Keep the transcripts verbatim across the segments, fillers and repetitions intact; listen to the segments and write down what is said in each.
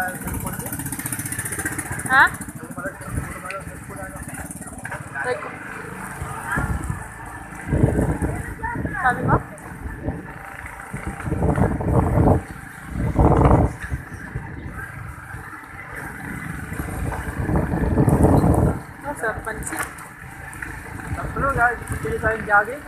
Ha? Like, sabi mo? Oh, sarap pansit. Pero guys, pili tayong jogging.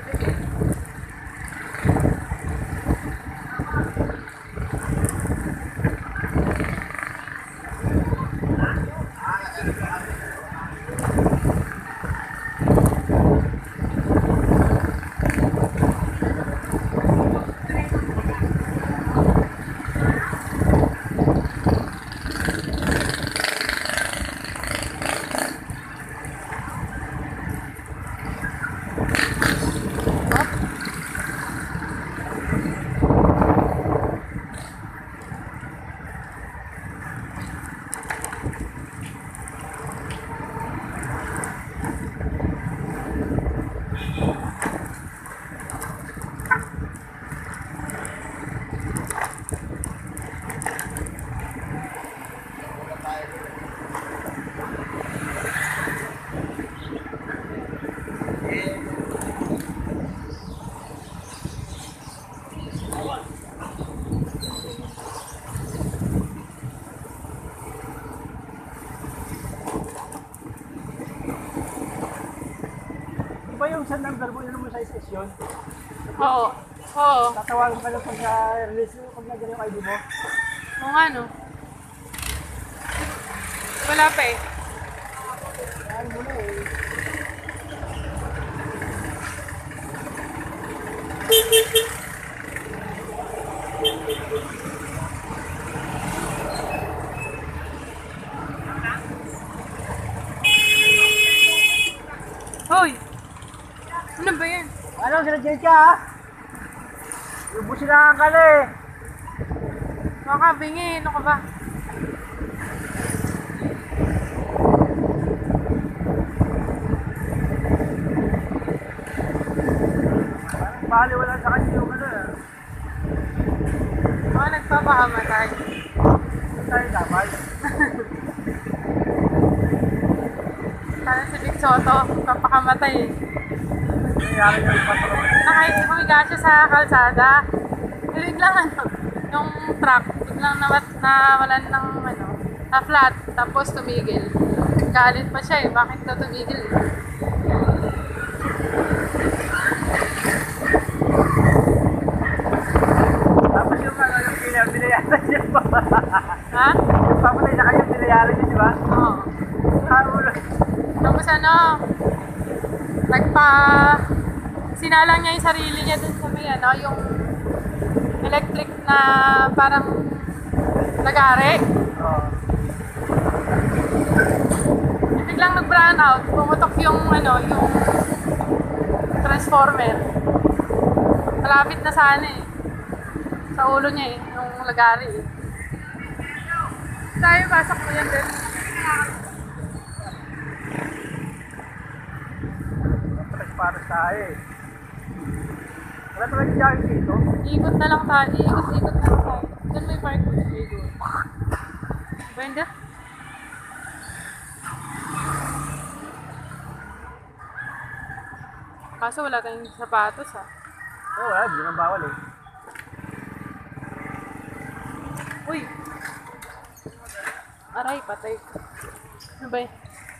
Iba yung sa number mo, yun mo sa session. Oo. Oo. Tatawagan ka lang pag release mo, pag nagano yung I D mo. Oo nga no. Wala pa eh. Saan mo na eh. Hoy! Ano ba yan? Ano, sinadyan ka ha? Lubusin na ang kala eh. Baka bingi, ano ka ba? Parang bali wala sa kanya yung ano eh. Baka nagpapakamatay. Hindi tayo dapat. Sana si Vic Soto, papakamatay eh. Nangyari nga yung patro. Nakahit humiga siya sa kalsada. Biglang ano, yung truck, biglang nawat, nawalan ng ano, na flat, tapos tumigil. Galit pa siya eh, bakit daw tumigil eh? Tapos yung ano, yung pinayaran, pinayaran niya pa. Ha? Papatay na kayo, pinayaran niya, di ba? Oo. Karulo. Tapos ano, nagpa... Sinalang niya yung sarili niya dun sa may ano, yung electric na parang nagari. Oo. Eh, biglang nag-brown out, pumutok yung ano, yung transformer. Malapit na sana eh. Sa ulo niya eh, yung lagari eh. Tayo, pasok mo yan din. Para tayo eh. Wala talaga jogging dito. Ikot na lang tayo, ikot-ikot na lang tayo. Doon may park mo sa Igo. Benda? Kaso wala tayong sapatos ha. Oo, wala, hindi naman bawal eh. Uy! Aray, patay. Ano ba yun?